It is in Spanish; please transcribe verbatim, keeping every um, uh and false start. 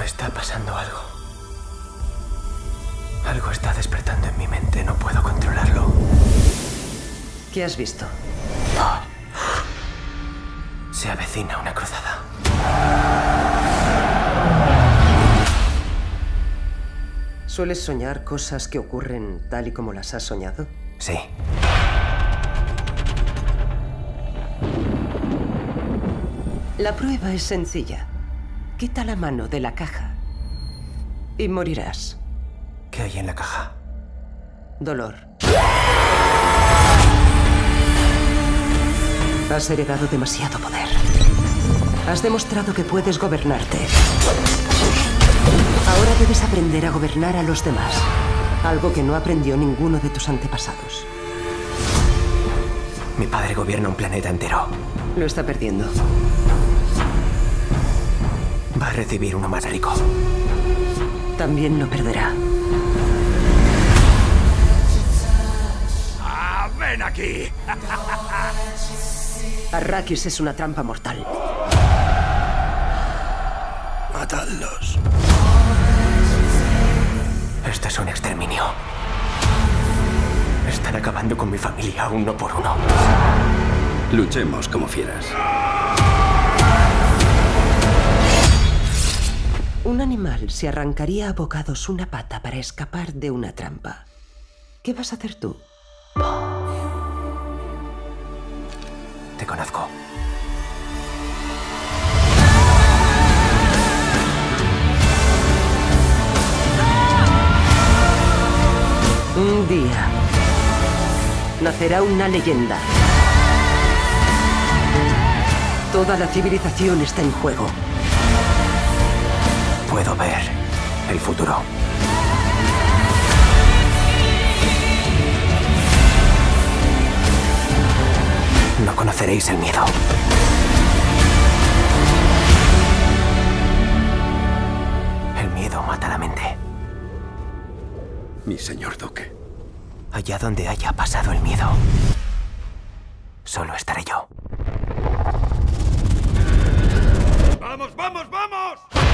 Está pasando algo. Algo está despertando en mi mente, no puedo controlarlo. ¿Qué has visto? Se avecina una cruzada. ¿Sueles soñar cosas que ocurren tal y como las has soñado? Sí. La prueba es sencilla. Quita la mano de la caja y morirás. ¿Qué hay en la caja? Dolor. Has heredado demasiado poder. Has demostrado que puedes gobernarte. Ahora debes aprender a gobernar a los demás. Algo que no aprendió ninguno de tus antepasados. Mi padre gobierna un planeta entero. Lo está perdiendo. Va a recibir uno más rico. También lo perderá. ¡Ah, ven aquí! Arrakis es una trampa mortal. Matadlos. Esto es un exterminio. Están acabando con mi familia uno por uno. Luchemos como fieras. Un animal se arrancaría a bocados una pata para escapar de una trampa. ¿Qué vas a hacer tú? Te conozco. Un día nacerá una leyenda. Toda la civilización está en juego. Puedo ver el futuro. No conoceréis el miedo. El miedo mata la mente. Mi señor duque. Allá donde haya pasado el miedo, solo estaré yo. ¡Vamos, vamos, vamos!